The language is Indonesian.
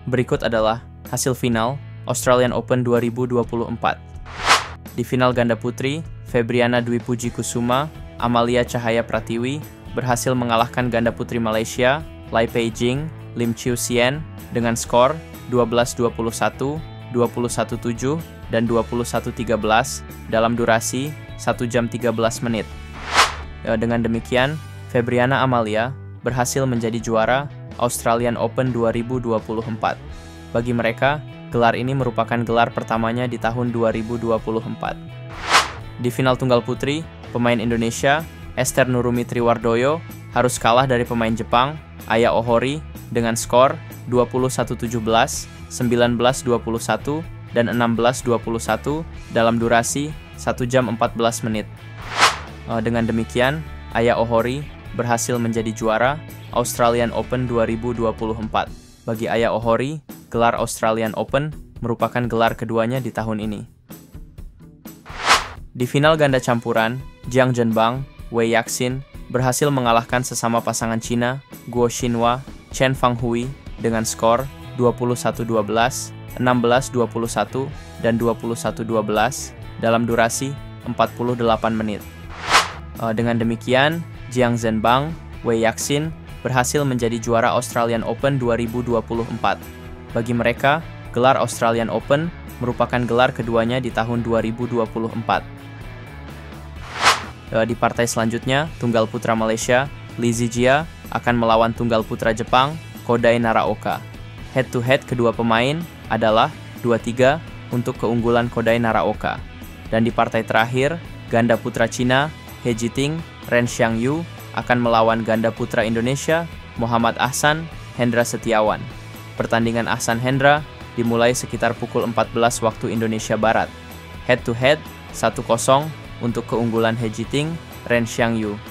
Berikut adalah hasil final Australian Open 2024. Di final ganda putri, Febriana Dwi Puji Kusuma, Amalia Cahaya Pratiwi berhasil mengalahkan ganda putri Malaysia, Lai Peijing, Lim Chiu Sien dengan skor 12-21, 21-7, dan 21-13 dalam durasi 1 jam 13 menit. Dengan demikian, Febriana Amalia berhasil menjadi juara Australian Open 2024. Bagi mereka, gelar ini merupakan gelar pertamanya di tahun 2024. Di final tunggal putri, pemain Indonesia, Esther Nurumi Triwardoyo, harus kalah dari pemain Jepang, Aya Ohori, dengan skor 21-17, 19-21, dan 16-21 dalam durasi 1 jam 14 menit. Dengan demikian, Aya Ohori berhasil menjadi juara Australian Open 2024. Bagi Aya Ohori, gelar Australian Open merupakan gelar keduanya di tahun ini. Di final ganda campuran, Jiang Zhenbang, Wei Yaxin berhasil mengalahkan sesama pasangan Cina, Guo Xinhua, Chen Fanghui dengan skor 21-12, 16-21, dan 21-12 dalam durasi 48 menit. Dengan demikian, Jiang Zhenbang, Wei Yaxin berhasil menjadi juara Australian Open 2024. Bagi mereka, gelar Australian Open merupakan gelar keduanya di tahun 2024. Di partai selanjutnya, tunggal putra Malaysia, Lee Zijia akan melawan tunggal putra Jepang, Kodai Naraoka. Head-to-head kedua pemain adalah 2-3 untuk keunggulan Kodai Naraoka. Dan di partai terakhir, ganda putra Cina, He Jiting, Ren Xiangyu akan melawan ganda putra Indonesia, Muhammad Ahsan, Hendra Setiawan. Pertandingan Ahsan Hendra dimulai sekitar pukul 14 waktu Indonesia Barat. Head to head 1-0 untuk keunggulan He Jiting, Ren Xiangyu.